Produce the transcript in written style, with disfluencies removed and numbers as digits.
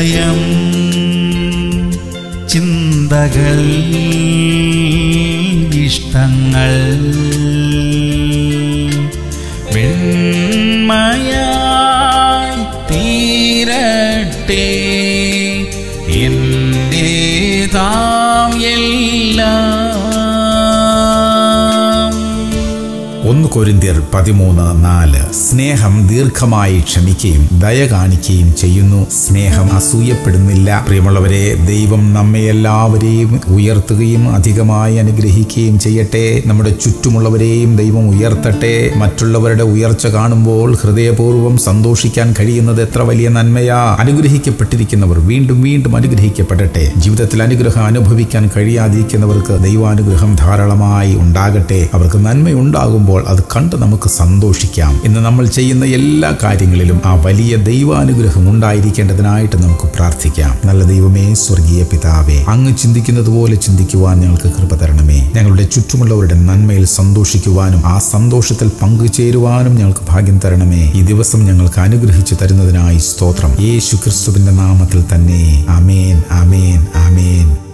ഹൃദയം ചിന്തകൾ ഇഷ്ടങ്ങൾ വെണ്മയായി തീരട്ടെ എന്റേതാം എല്ലാം. 1 കൊരിന്ത്യർ 13:4. സ്നേഹം ദീർഘമായി ക്ഷമിക്കുകയും ദയ കാണിക്കുകയും ചെയ്യുന്നു. സ്നേഹം അസൂയപ്പെടുന്നില്ല. പ്രിയമുള്ളവരെ, ദൈവം നമ്മെ എല്ലാവരെയും ഉയർത്തുകയും അധികമായി അനുഗ്രഹിക്കുകയും ചെയ്യട്ടെ. നമ്മുടെ ചുറ്റുമുള്ളവരെയും ദൈവം ഉയർത്തട്ടെ. മറ്റുള്ളവരുടെ ഉയർച്ച കാണുമ്പോൾ ഹൃദയപൂർവ്വം സന്തോഷിക്കാൻ കഴിയുന്നത് എത്ര വലിയ നന്മയാ. അനുഗ്രഹിക്കപ്പെട്ടിരിക്കുന്നവർ വീണ്ടും വീണ്ടും അനുഗ്രഹിക്കപ്പെടട്ടെ. ജീവിതത്തിൽ അനുഗ്രഹം അനുഭവിക്കാൻ കഴിയാതിരിക്കുന്നവർക്ക് ദൈവാനുഗ്രഹം ധാരാളമായി ഉണ്ടാകട്ടെ. അവർക്ക് നന്മയുണ്ടാകുമ്പോൾ അത് കണ്ട് നമുക്ക് സന്തോഷിക്കാം. ഇന്ന് നമ്മൾ ചെയ്യുന്ന എല്ലാ കാര്യങ്ങളിലും ആ വലിയ ദൈവാനുഗ്രഹം ഉണ്ടായിരിക്കേണ്ടതിനായിട്ട് നമുക്ക് പ്രാർത്ഥിക്കാം. നല്ല ദൈവമേ, സ്വർഗീയ പിതാവേ, അങ്ങ് ചിന്തിക്കുന്നത് പോലെ ചിന്തിക്കുവാൻ ഞങ്ങൾക്ക് കൃപ തരണമേ. ഞങ്ങളുടെ ചുറ്റുമുള്ളവരുടെ നന്മയിൽ സന്തോഷിക്കുവാനും ആ സന്തോഷത്തിൽ പങ്കുചേരുവാനും ഞങ്ങൾക്ക് ഭാഗ്യം തരണമേ. ഈ ദിവസം ഞങ്ങൾക്ക് അനുഗ്രഹിച്ചു തരുന്നതിനായി സ്തോത്രം. യേശു ക്രിസ്തുവിന്റെ നാമത്തിൽ തന്നെ. ആമേൻ, ആമേൻ, ആമേൻ.